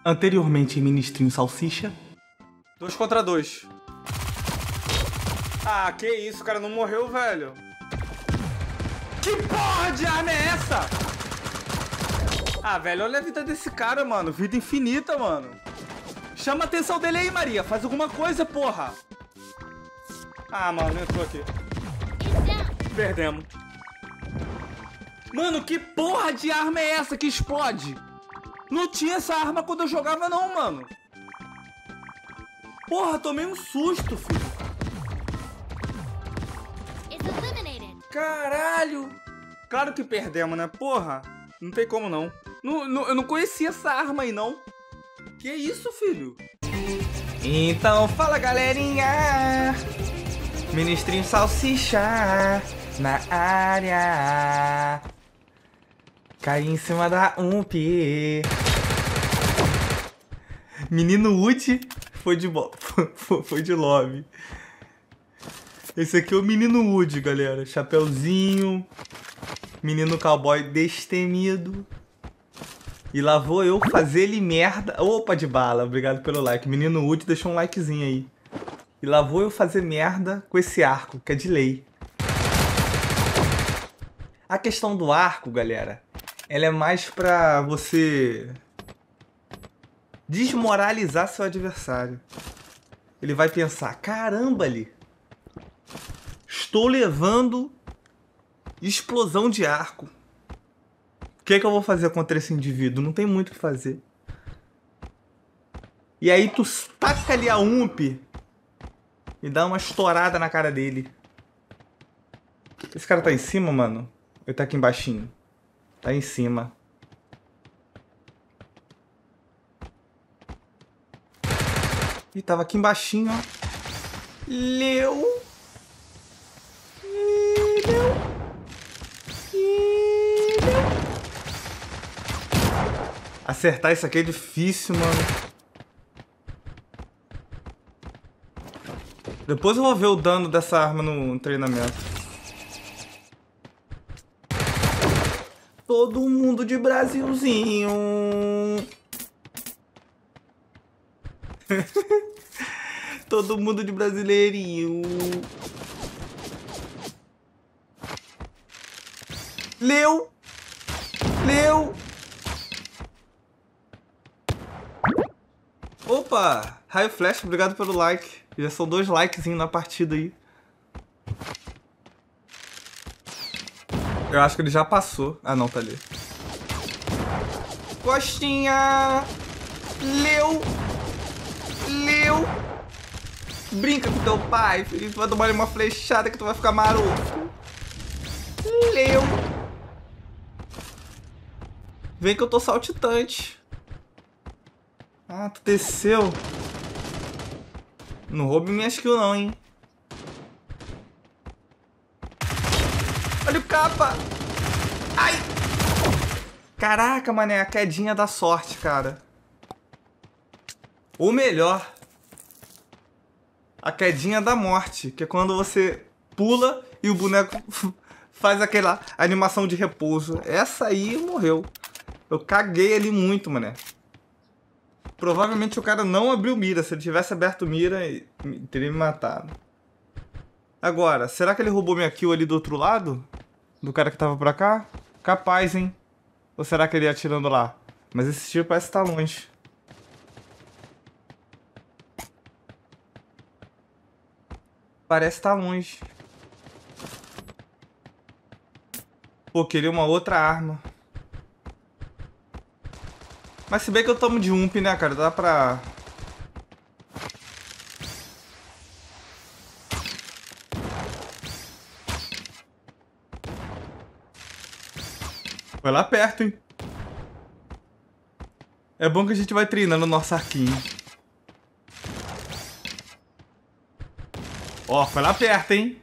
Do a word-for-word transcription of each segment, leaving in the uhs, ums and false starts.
Anteriormente em Ministrinho Salsicha. Dois contra dois. Ah, que isso, o cara não morreu, velho. Que porra de arma é essa? Ah, velho, olha a vida desse cara, mano. Vida infinita, mano. Chama a atenção dele aí, Maria. Faz alguma coisa, porra. Ah, mano, eu tô aqui. Perdemos. Mano, que porra de arma é essa que explode? Não tinha essa arma quando eu jogava não, mano. Porra, tomei um susto, filho. Caralho. Claro que perdemos, né? Porra, não tem como não. Não, não. Eu não conhecia essa arma aí, não. Que isso, filho? Então fala, galerinha. Ministrinho Salsicha na área. Caí em cima da U P. Menino Wood foi de, foi de lobby. Esse aqui é o menino Wood, galera. Chapeuzinho. Menino cowboy destemido. E lá vou eu fazer ele merda. Opa, de bala. Obrigado pelo like. Menino Wood deixou um likezinho aí. E lá vou eu fazer merda com esse arco, que é de lei. A questão do arco, galera, ela é mais pra você desmoralizar seu adversário. Ele vai pensar, caramba ali, estou levando explosão de arco. O que é que eu vou fazer contra esse indivíduo? Não tem muito o que fazer. E aí tu taca ali a U M P e dá uma estourada na cara dele. Esse cara tá em cima, mano? Ele tá aqui embaixinho? Tá em cima. Ih, tava aqui embaixinho, ó. Leu. Leu. Leu. Acertar isso aqui é difícil, mano. Depois eu vou ver o dano dessa arma no treinamento. Todo mundo de Brasilzinho. Todo mundo de brasileirinho. Leu. Leu. Opa. Raio Flash, obrigado pelo like. Já são dois likezinhos na partida aí. Eu acho que ele já passou. Ah, não, tá ali. Costinha. Leu. Leu. Brinca com teu pai, filho. Tu vai tomar uma flechada que tu vai ficar maroto. Leu. Vem que eu tô saltitante. Ah, tu desceu. Não roube minhas kills não, hein. Olha o capa. Ai. Caraca, mané. A quedinha da sorte, cara. Ou melhor, a quedinha da morte. Que é quando você pula e o boneco faz aquela animação de repouso. Essa aí morreu. Eu caguei ali muito, mané. Provavelmente o cara não abriu mira. Se ele tivesse aberto mira, ele teria me matado. Agora, será que ele roubou minha kill ali do outro lado? Do cara que tava pra cá? Capaz, hein? Ou será que ele ia atirando lá? Mas esse tiro parece estar longe. Parece estar longe. Pô, queria uma outra arma. Mas se bem que eu tomo de U M P, né, cara? Dá pra... Foi lá perto, hein? É bom que a gente vai treinando o nosso arquinho. Ó, foi lá perto, hein?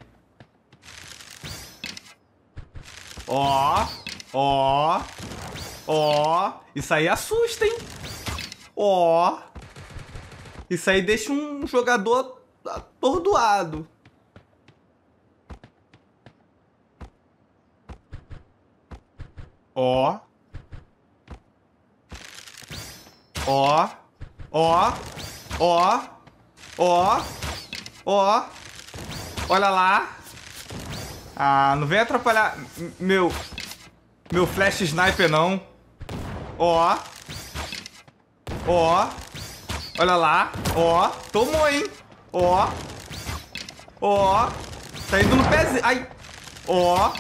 Ó, ó, ó. Isso aí assusta, hein? Ó. Isso aí deixa um jogador atordoado. Ó. Ó. Ó. Ó. Ó. Ó. Olha lá. Ah, não vem atrapalhar meu... Meu flash sniper, não. Ó. Ó. Olha lá. Ó. Tomou, hein. Ó. Ó. Tá indo no pezinho. Ai. Ó.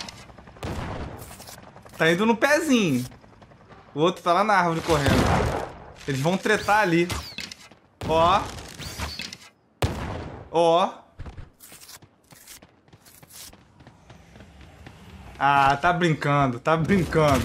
Tá indo no pezinho. O outro tá lá na árvore correndo. Eles vão tretar ali. Ó. Ó. Ah, tá brincando. Tá brincando.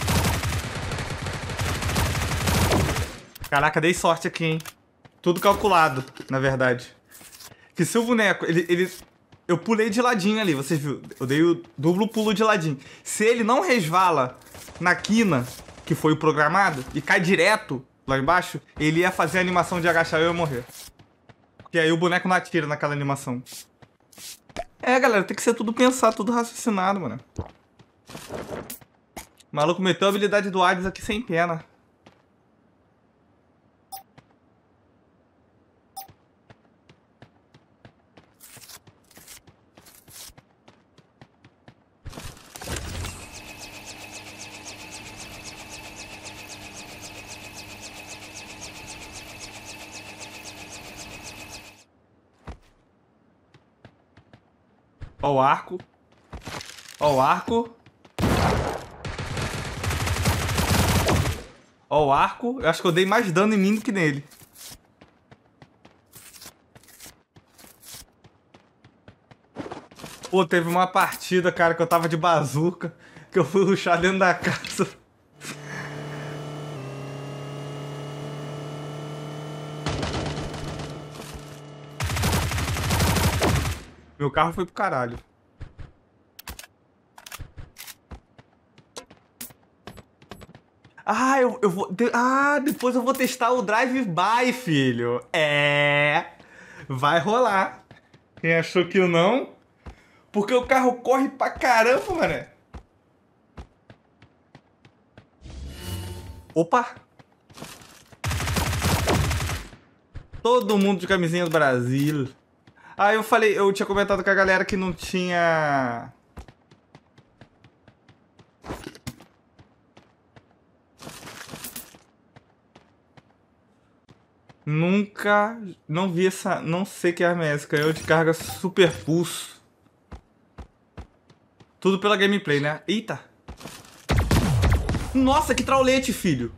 Caraca, dei sorte aqui, hein. Tudo calculado, na verdade. Que se o boneco, ele, ele... Eu pulei de ladinho ali, vocês viram? Eu dei o duplo pulo de ladinho. Se ele não resvala na quina, que foi o programado, e cai direto lá embaixo, ele ia fazer a animação de agachar e eu ia morrer. E aí o boneco não atira naquela animação. É, galera, tem que ser tudo pensado, tudo raciocinado, mano. O maluco meteu a habilidade do Hades aqui sem pena. Ó o arco. Ó o arco. Ó o arco. Eu acho que eu dei mais dano em mim do que nele. Pô, teve uma partida, cara, que eu tava de bazuca, que eu fui rushar dentro da casa. Meu carro foi pro caralho. Ah, eu, eu vou... De, ah, depois eu vou testar o drive-by, filho. É... Vai rolar. Quem achou que eu não? Porque o carro corre pra caramba, mané. Opa! Todo mundo de camisinha do Brasil. Ah, eu falei, eu tinha comentado com a galera que não tinha... Nunca, não vi essa, não sei que arma é essa, canhão de carga super pulso. Tudo pela gameplay, né? Eita! Nossa, que traulete, filho!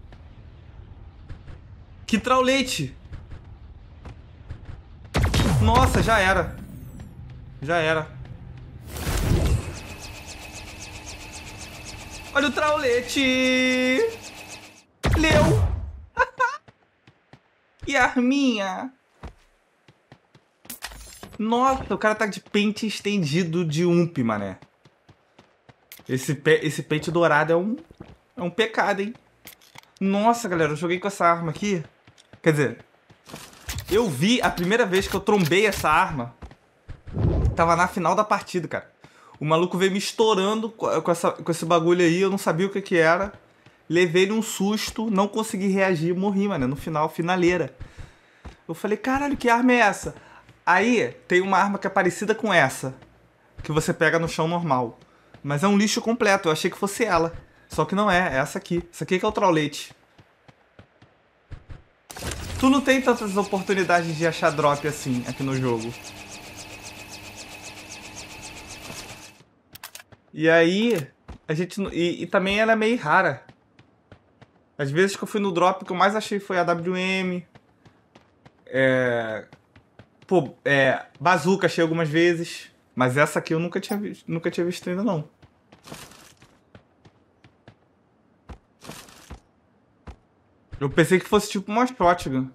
Que traulete! Nossa, já era. Já era. Olha o traulete! Leu! E a arminha? Nossa, o cara tá de pente estendido de ump, mané. Esse, pe esse pente dourado é um, é um pecado, hein? Nossa, galera, eu joguei com essa arma aqui. Quer dizer... Eu vi a primeira vez que eu trombei essa arma. Tava na final da partida, cara. O maluco veio me estourando com, essa, com esse bagulho aí. Eu não sabia o que que era. Levei um susto, não consegui reagir, morri, mano. No final, finaleira. Eu falei, caralho, que arma é essa? Aí, tem uma arma que é parecida com essa. Que você pega no chão normal. Mas é um lixo completo. Eu achei que fosse ela. Só que não é, é essa aqui. Essa aqui que é o traulete. Tu não tem tantas oportunidades de achar drop assim aqui no jogo. E aí, a gente... E, e também ela é meio rara. Às vezes que eu fui no drop, o que eu mais achei foi a W M. É... Pô, é... Bazooka achei algumas vezes. Mas essa aqui eu nunca tinha visto, nunca tinha visto ainda, não. Eu pensei que fosse tipo uma shotgun.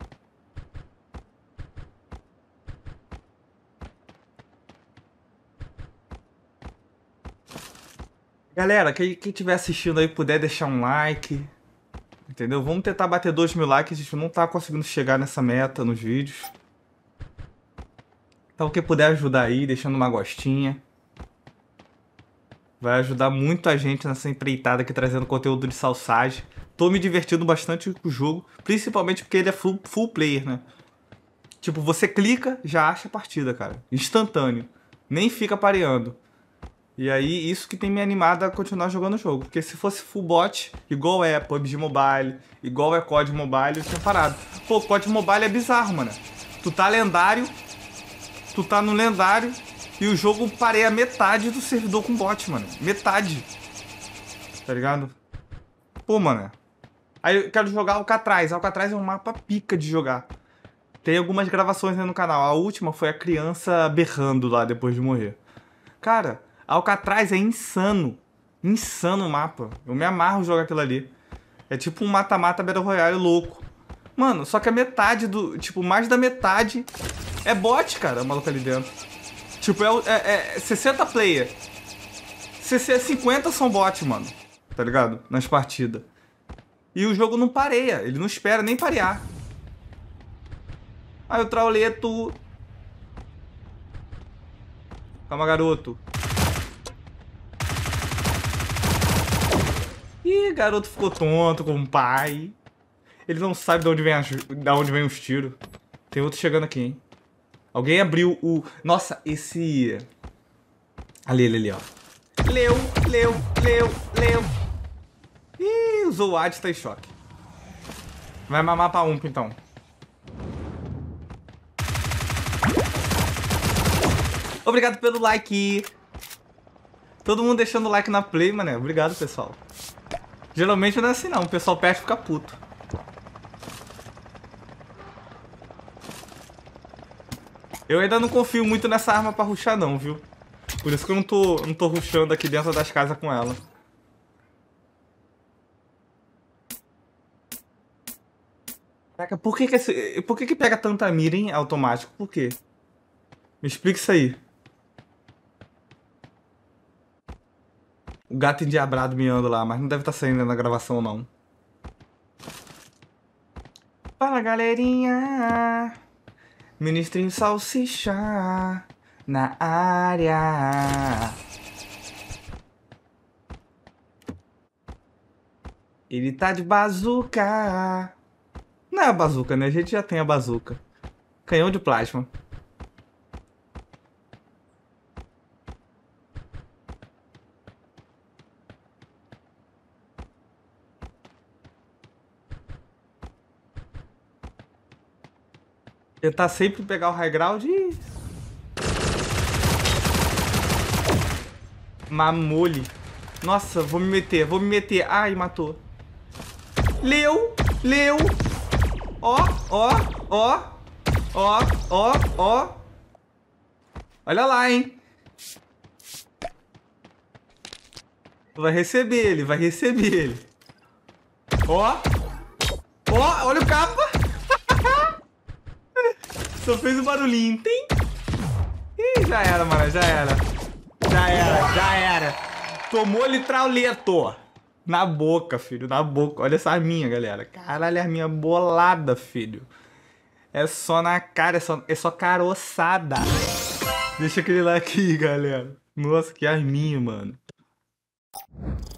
Galera, quem estiver assistindo aí puder deixar um like. Entendeu? Vamos tentar bater dois mil likes. A gente não tá conseguindo chegar nessa meta nos vídeos. Então quem puder ajudar aí, deixando uma gostinha. Vai ajudar muito a gente nessa empreitada aqui, trazendo conteúdo de salsagem. tô me divertindo bastante com o jogo, principalmente porque ele é full, full player, né? Tipo, você clica, já acha a partida, cara. Instantâneo. Nem fica pareando. E aí, isso que tem me animado a continuar jogando o jogo. Porque se fosse full bot, igual é P U B G Mobile, igual é C O D Mobile, eu tinha parado. Pô, C O D Mobile é bizarro, mano. Tu tá lendário, tu tá no lendário, e o jogo pareia metade do servidor com bot, mano. Metade. Tá ligado? Pô, mano. Aí eu quero jogar Alcatraz. Alcatraz é um mapa pica de jogar. Tem algumas gravações aí no canal. A última foi a criança berrando lá depois de morrer. Cara, Alcatraz é insano. Insano o mapa. Eu me amarro jogar aquilo ali. É tipo um mata-mata Battle Royale louco. Mano, só que a metade do... Tipo, mais da metade é bot, cara, o maluco ali dentro. Tipo, é, é, é sessenta player. cinquenta são bot, mano. Tá ligado? Nas partidas. E o jogo não pareia. Ele não espera nem parear. Aí o trauleto. Calma, garoto. Ih, garoto ficou tonto com o pai. Ele não sabe de onde vem, as, de onde vem os tiros. Tem outro chegando aqui, hein? Alguém abriu o... Nossa, esse... Ali, ali, ali, ó. Leu, leu, leu, leu. Ih, o Zoad tá em choque. Vai mamar pra umpa, então. Obrigado pelo like. Todo mundo deixando like na play, mané. Obrigado, pessoal. Geralmente não é assim, não. O pessoal perde e fica puto. Eu ainda não confio muito nessa arma pra rushar, não, viu? Por isso que eu não tô, não tô rushando aqui dentro das casas com ela. Caraca, por que que, esse, por que que pega tanta mira, hein, automático? Por quê? Me explica isso aí. O gato endiabrado miando lá, mas não deve estar saindo na gravação, não. Fala, galerinha. Ministrinho Salsicha na área. Ele tá de bazuca. Não é a bazuca, né? A gente já tem a bazuca. Canhão de plasma. Tentar sempre pegar o high ground e... Mamole. Nossa, vou me meter, vou me meter. Ai, matou. Leu, leu. Ó, ó, ó. Ó, ó, ó. Olha lá, hein. Vai receber ele, vai receber ele. Ó. Ó, olha o capa. Só fez um barulhinho, tem? Ih, já era, mano, já era. Já era, já era. Tomou-lhe trauleto. Na boca, filho, na boca. Olha essa arminha, galera. Caralho, a arminha bolada, filho. É só na cara, é só, é só caroçada. Deixa aquele like aí, galera. Nossa, que arminha, mano.